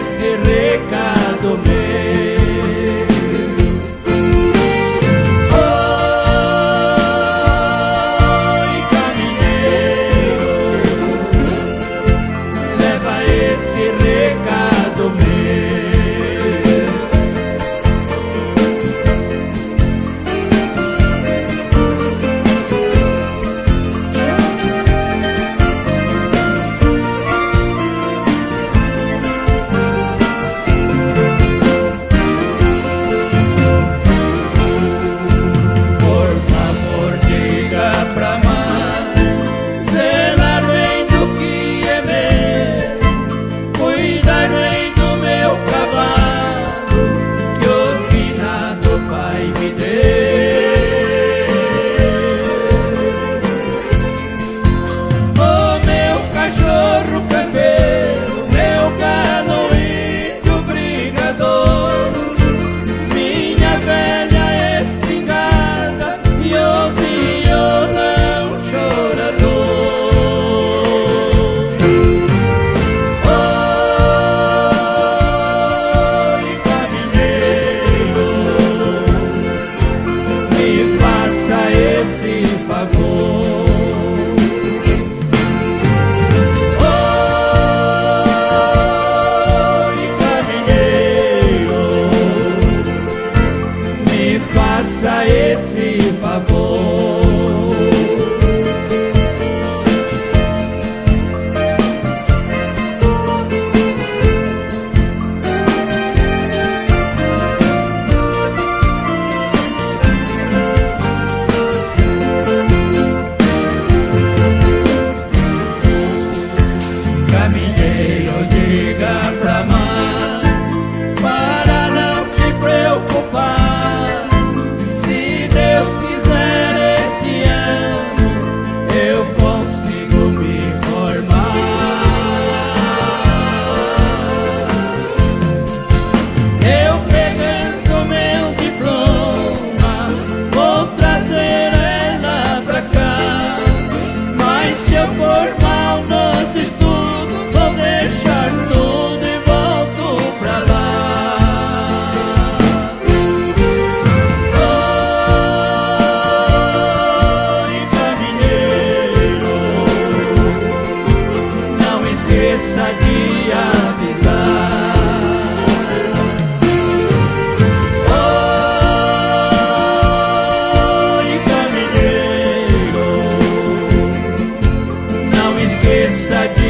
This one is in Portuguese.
esse recado meu. Oi, caminheiro, leva esse recado meu. Faça esse favor. Caminheiro, diga pra mãe para não se preocupar. Se Deus quiser, esse ano eu consigo me formar. Eu pegando meu diploma vou trazer ela pra cá. Mas se eu for mal nos estudos, vou deixar tudo e volto pra lá. Oi, caminheiro, não esqueça de avisar. Oi, caminheiro, não esqueça de